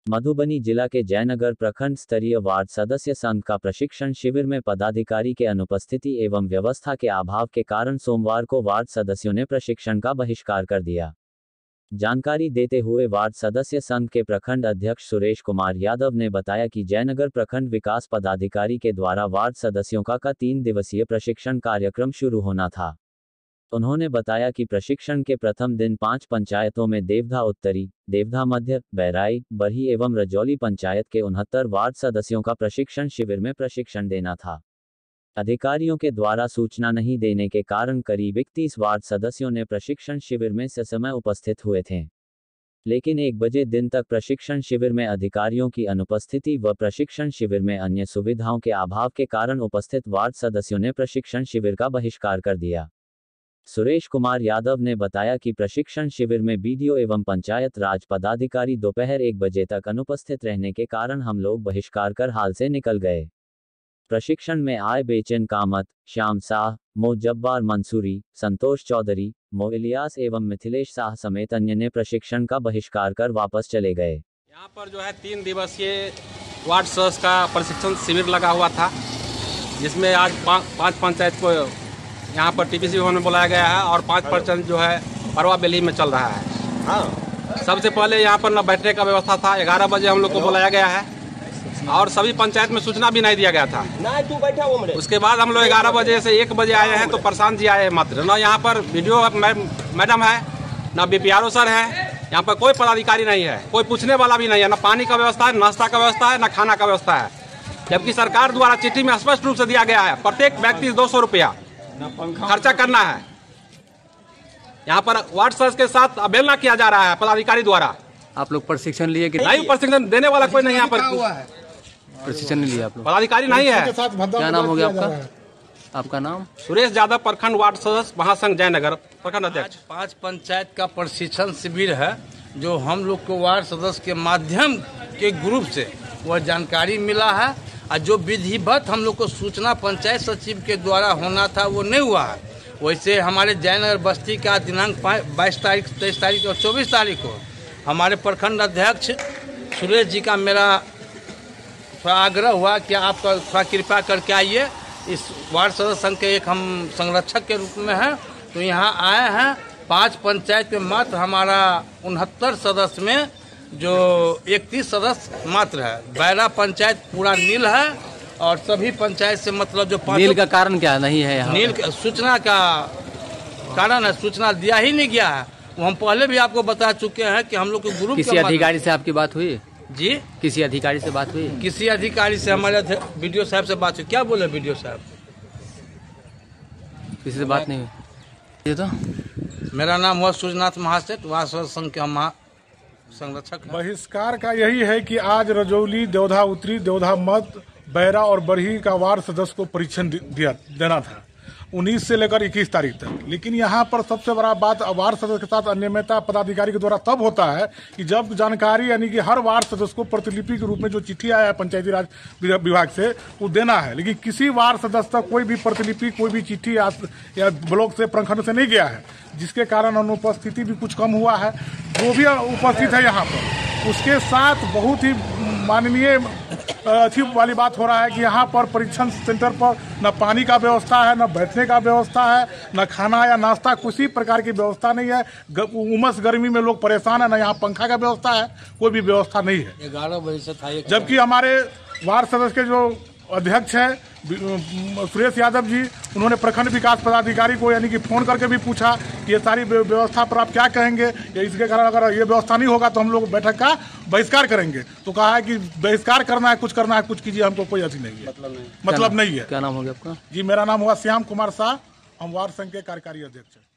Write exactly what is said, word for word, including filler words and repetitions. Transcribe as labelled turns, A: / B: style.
A: मधुबनी जिला के जयनगर प्रखंड स्तरीय वार्ड सदस्य संघ का प्रशिक्षण शिविर में पदाधिकारी के अनुपस्थिति एवं व्यवस्था के अभाव के कारण सोमवार को वार्ड सदस्यों ने प्रशिक्षण का बहिष्कार कर दिया। जानकारी देते हुए वार्ड सदस्य संघ के प्रखंड अध्यक्ष सुरेश कुमार यादव ने बताया कि जयनगर प्रखंड विकास पदाधिकारी के द्वारा वार्ड सदस्यों का का तीन दिवसीय प्रशिक्षण कार्यक्रम शुरू होना था। उन्होंने बताया कि प्रशिक्षण के प्रथम दिन पांच पंचायतों में देवधा उत्तरी, देवधा मध्य, बैराई, बरही एवं रजौली पंचायत के उनहत्तर वार्ड सदस्यों का प्रशिक्षण शिविर में प्रशिक्षण देना था। अधिकारियों के द्वारा सूचना नहीं देने के कारण करीब इकतीस वार्ड सदस्यों ने प्रशिक्षण शिविर में ससमय उपस्थित हुए थे, लेकिन एक बजे दिन तक प्रशिक्षण शिविर में अधिकारियों की अनुपस्थिति व प्रशिक्षण शिविर में अन्य सुविधाओं के अभाव के कारण उपस्थित वार्ड सदस्यों ने प्रशिक्षण शिविर का बहिष्कार कर दिया। सुरेश कुमार यादव ने बताया कि प्रशिक्षण शिविर में बीडीओ एवं पंचायत राज पदाधिकारी दोपहर एक बजे तक अनुपस्थित रहने के कारण हम लोग बहिष्कार कर हाल से निकल गए। प्रशिक्षण में आए बेचैन कामत, श्याम शाह, मो जब्बार मंसूरी, संतोष चौधरी, मो इलियास एवं मिथिलेश शाह समेत अन्य ने प्रशिक्षण का बहिष्कार कर वापस चले गए।
B: यहाँ पर जो है तीन दिवसीय वार्ड सदस्य का प्रशिक्षण शिविर लगा हुआ था, जिसमें आज पाँच पंचायत को यहाँ पर टीपीसी भवन में बुलाया गया है और पाँच परसेंट जो है परवा बेली में चल रहा है। हाँ, सबसे पहले यहाँ पर न बैठने का व्यवस्था था। ग्यारह बजे हम लोग को बुलाया गया है और सभी पंचायत में सूचना भी नहीं दिया गया था। तू बैठा वो उसके बाद हम लोग ग्यारह बजे से एक बजे आए हैं तो प्रशांत जी आए मात्र। न यहाँ पर वीडियो मैडम है, न बीपीआरओ सर है, यहाँ पर कोई पदाधिकारी नहीं है, कोई पूछने वाला भी नहीं है। न पानी का व्यवस्था है, नाश्ता का व्यवस्था है, न खाना का व्यवस्था है, जबकि सरकार द्वारा चिट्ठी में स्पष्ट रूप से दिया गया है प्रत्येक व्यक्ति दो सौ रुपया खर्चा करना है। यहाँ पर वार्ड सदस्य के साथ अवहेलना किया जा रहा है पदाधिकारी द्वारा।
C: आप लोग प्रशिक्षण लिए कि
B: नहीं? प्रशिक्षण देने वाला कोई नहीं यहाँ पर,
C: प्रशिक्षण नहीं लिया आप लोग?
B: पदाधिकारी नहीं है।
C: क्या नाम हो गया आपका? आपका नाम?
B: सुरेश यादव, प्रखंड वार्ड सदस्य महासंघ जयनगर, प्रखंड अध्यक्ष।
D: पांच पंचायत का प्रशिक्षण शिविर है जो हम लोग को वार्ड सदस्य के माध्यम के ग्रुप से वह जानकारी मिला है और जो विधिवत हम लोग को सूचना पंचायत सचिव के द्वारा होना था वो नहीं हुआ है। वैसे हमारे जयनगर बस्ती का दिनांक बाईस तारीख, तेईस तारीख और चौबीस तारीख को हमारे प्रखंड अध्यक्ष सुरेश जी का मेरा थोड़ा आग्रह हुआ कि आप थोड़ा कृपा करके आइए। इस वार्ड सदस्य संघ के एक हम संरक्षक के रूप में हैं, तो यहाँ आए हैं। पाँच पंचायत में मात्र हमारा उनहत्तर सदस्य में जो इकतीस सदस्य मात्र है। बैरा पंचायत पूरा नील है और सभी पंचायत से मतलब जो
C: नील का कारण क्या नहीं है यहाँ?
D: नील सूचना का कारण है, सूचना दिया ही नहीं गया है। वो हम पहले भी आपको बता चुके हैं कि हम लोग के ग्रुप
C: किसी अधिकारी से आपकी बात हुई?
D: जी,
C: किसी अधिकारी से बात हुई?
D: किसी अधिकारी से हमारे वीडियो साहब से बात हुई। क्या बोले वीडियो साहब?
C: किसी से बात नहीं हुई? ये तो
D: मेरा नाम हुआ सूर्यनाथ महासेठ, वार्ड सदस्य संघ के हम संरक्षक।
E: बहिष्कार का यही है कि आज रजौली, देवधा उत्तरी, देवधा मध्य, बैरा और बरही का वार्ड सदस्य को परीक्षण दिया देना था उन्नीस से लेकर इक्कीस तारीख तक। लेकिन यहाँ पर सबसे बड़ा बात वार्ड सदस्य के साथ अनियमितता पदाधिकारी के द्वारा तब होता है कि जब जानकारी यानी कि हर वार्ड सदस्य को प्रतिलिपि के रूप में जो चिट्ठी आया है पंचायती राज विभाग से वो देना है, लेकिन किसी वार्ड सदस्य तक कोई भी प्रतिलिपि, कोई भी चिट्ठी या ब्लॉक से, प्रखंड से नहीं गया है, जिसके कारण अनुपस्थिति भी कुछ कम हुआ है। जो भी उपस्थित है यहाँ पर, उसके साथ बहुत ही माननीय अच्छी वाली बात हो रहा है कि यहाँ पर परीक्षण सेंटर पर न पानी का व्यवस्था है, न बैठने का व्यवस्था है, न खाना या नाश्ता किसी प्रकार की व्यवस्था नहीं है। उमस गर्मी में लोग परेशान है, न यहाँ पंखा का व्यवस्था है, कोई भी व्यवस्था नहीं है।
D: ग्यारह बजे से था।
E: जबकि हमारे वार्ड सदस्य के जो अध्यक्ष है सुरेश यादव जी, उन्होंने प्रखंड विकास पदाधिकारी को यानी कि फोन करके भी पूछा कि ये सारी व्यवस्था पर आप क्या कहेंगे, या इसके कारण अगर ये व्यवस्था नहीं होगा तो हम लोग बैठक का बहिष्कार करेंगे। तो कहा है कि बहिष्कार करना है, कुछ करना है, कुछ कीजिए, हमको कोई ऐसी नहीं है, मतलब नहीं, मतलब नहीं है।
C: क्या नाम हो गया आपका?
E: जी, मेरा नाम हुआ श्याम कुमार शाह, हम वार्ड संघ के कार्यकारी अध्यक्ष हैं।